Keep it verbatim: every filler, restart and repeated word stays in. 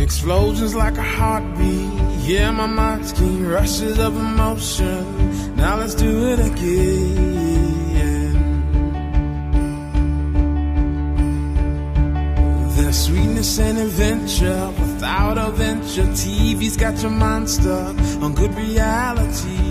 Explosions like a heartbeat. Yeah, my mind's keen. Rushes of emotion. Now let's do it again. There's sweetness and adventure without a venture. T V's got your mind stuck on good reality.